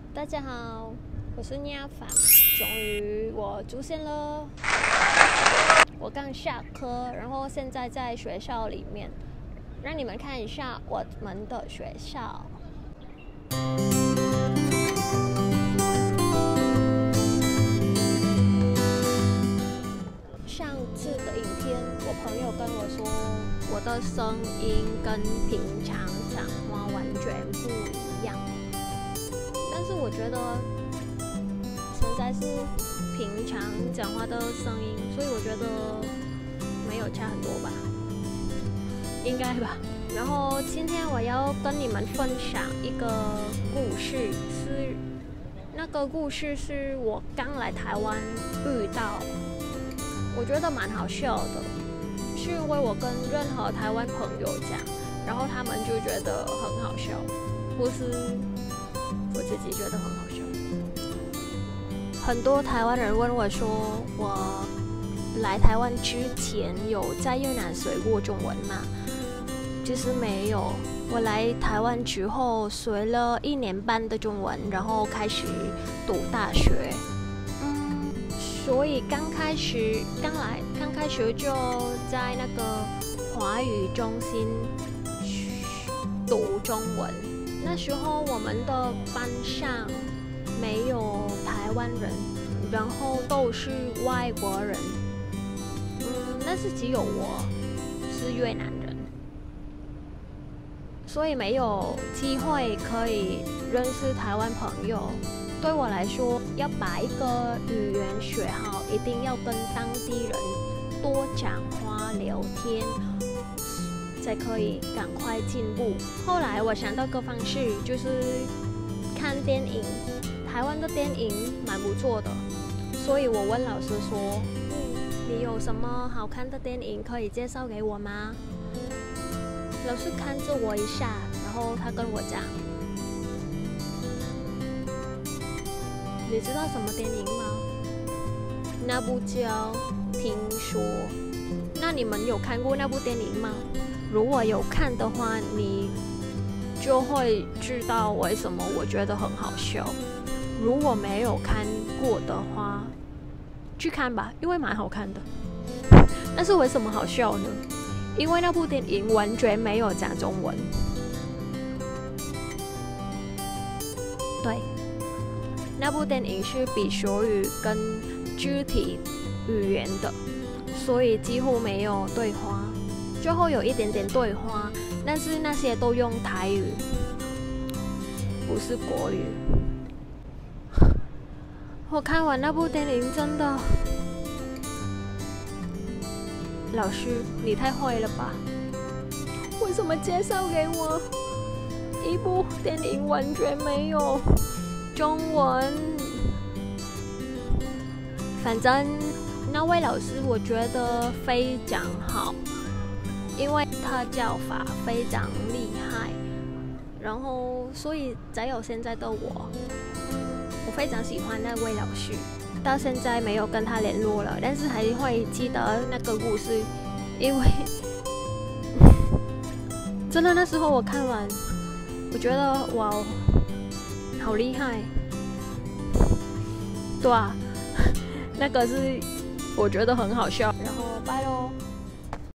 大家好，我是nha凡，终于我出现了。我刚下课，然后现在在学校里面，让你们看一下我们的学校。上次的影片，我朋友跟我说，我的声音跟平常讲话完全不一样。但是我觉得现在是平常讲话的声音，所以我觉得没有差很多吧，应该吧。然后今天我要跟你们分享一个故事，那个故事是我刚来台湾遇到，我觉得蛮好笑的，是因为我跟任何台湾朋友讲，然后他们就觉得很好笑，或是我自己觉得很好笑。很多台湾人问我说，我来台湾之前有在越南学过中文吗？其实没有，我来台湾之后学了1年半的中文，然后开始读大学。所以刚开始就在那个华语中心读中文。那时候我们的班上没有台湾人，然后都是外国人。但是只有我是越南人，所以没有机会可以认识台湾朋友。对我来说，要把一个语言学好，一定要跟当地人多讲话聊天，才可以赶快进步。后来我想到个方式，就是看电影，台湾的电影蛮不错的，所以我问老师说，你有什么好看的电影可以介绍给我吗？老师看着我一下，然后他跟我讲，你知道什么电影吗？那部叫《听说》。那你们有看过那部电影吗？如果有看的话，你就会知道为什么我觉得很好笑。如果没有看过的话，去看吧，因为蛮好看的。但是为什么好笑呢？因为那部电影完全没有讲中文。对，那部电影是比手语跟肢体语言的，所以几乎没有对话，最后有一点点对话，但是那些都用台语，不是国语。我看完那部电影真的，老师你太坏了吧？为什么介绍给我一部电影完全没有中文？反正那位老师我觉得非常好，因为他教法非常厉害，然后所以才有现在的我非常喜欢那位老师。到现在没有跟他联络了，但是还会记得那个故事，因为真的那时候我看完，我觉得哇，好厉害，对啊，那个是我觉得很好笑，然